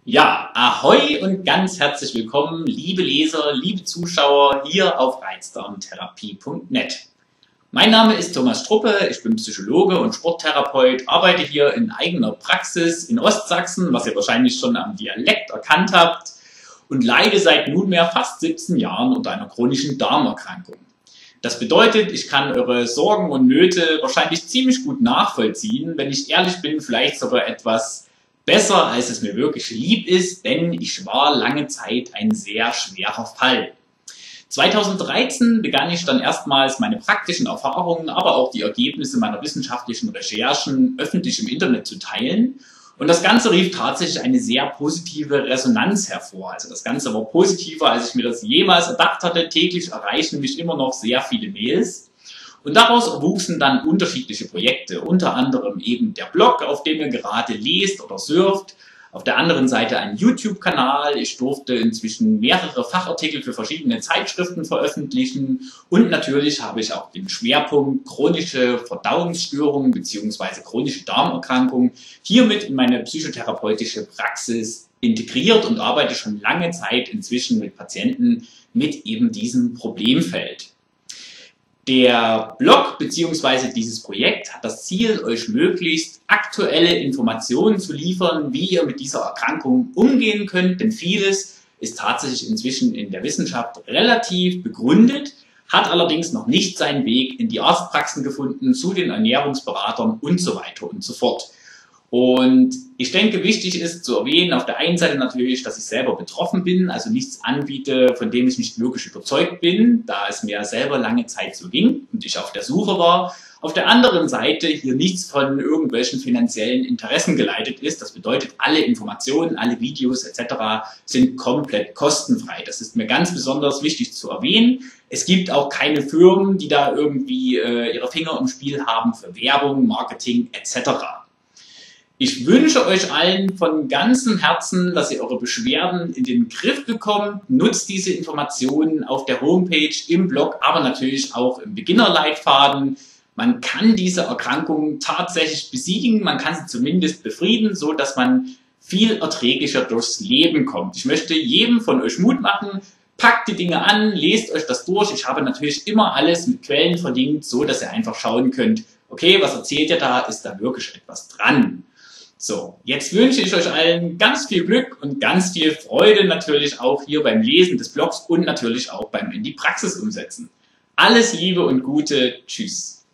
Ja, ahoi und ganz herzlich willkommen, liebe Leser, liebe Zuschauer hier auf reizdarmtherapie.net. Mein Name ist Thomas Struppe, ich bin Psychologe und Sporttherapeut, arbeite hier in eigener Praxis in Ostsachsen, was ihr wahrscheinlich schon am Dialekt erkannt habt, und leide seit nunmehr fast 17 Jahren unter einer chronischen Darmerkrankung. Das bedeutet, ich kann eure Sorgen und Nöte wahrscheinlich ziemlich gut nachvollziehen, wenn ich ehrlich bin, vielleicht sogar etwas besser, als es mir wirklich lieb ist, denn ich war lange Zeit ein sehr schwerer Fall. 2013 begann ich dann erstmals meine praktischen Erfahrungen, aber auch die Ergebnisse meiner wissenschaftlichen Recherchen öffentlich im Internet zu teilen. Und das Ganze rief tatsächlich eine sehr positive Resonanz hervor. Also das Ganze war positiver, als ich mir das jemals erdacht hatte. Täglich erreichen mich immer noch sehr viele Mails. Und daraus erwuchsen dann unterschiedliche Projekte, unter anderem eben der Blog, auf dem ihr gerade lest oder surft. Auf der anderen Seite ein YouTube-Kanal. Ich durfte inzwischen mehrere Fachartikel für verschiedene Zeitschriften veröffentlichen. Und natürlich habe ich auch den Schwerpunkt chronische Verdauungsstörungen bzw. chronische Darmerkrankungen hiermit in meine psychotherapeutische Praxis integriert und arbeite schon lange Zeit inzwischen mit Patienten mit eben diesem Problemfeld. Der Blog bzw. dieses Projekt hat das Ziel, euch möglichst aktuelle Informationen zu liefern, wie ihr mit dieser Erkrankung umgehen könnt, denn vieles ist tatsächlich inzwischen in der Wissenschaft relativ begründet, hat allerdings noch nicht seinen Weg in die Arztpraxen gefunden, zu den Ernährungsberatern und so weiter und so fort. Und ich denke, wichtig ist zu erwähnen, auf der einen Seite natürlich, dass ich selber betroffen bin, also nichts anbiete, von dem ich nicht wirklich überzeugt bin, da es mir selber lange Zeit so ging und ich auf der Suche war. Auf der anderen Seite hier nichts von irgendwelchen finanziellen Interessen geleitet ist. Das bedeutet, alle Informationen, alle Videos etc. sind komplett kostenfrei. Das ist mir ganz besonders wichtig zu erwähnen. Es gibt auch keine Firmen, die da irgendwie ihre Finger im Spiel haben für Werbung, Marketing etc. Ich wünsche euch allen von ganzem Herzen, dass ihr eure Beschwerden in den Griff bekommt. Nutzt diese Informationen auf der Homepage, im Blog, aber natürlich auch im Beginnerleitfaden. Man kann diese Erkrankung tatsächlich besiegen, man kann sie zumindest befrieden, so dass man viel erträglicher durchs Leben kommt. Ich möchte jedem von euch Mut machen, packt die Dinge an, lest euch das durch. Ich habe natürlich immer alles mit Quellen verlinkt, so dass ihr einfach schauen könnt, okay, was erzählt ihr da, ist da wirklich etwas dran? So, jetzt wünsche ich euch allen ganz viel Glück und ganz viel Freude natürlich auch hier beim Lesen des Blogs und natürlich auch beim in die Praxis umsetzen. Alles Liebe und Gute. Tschüss.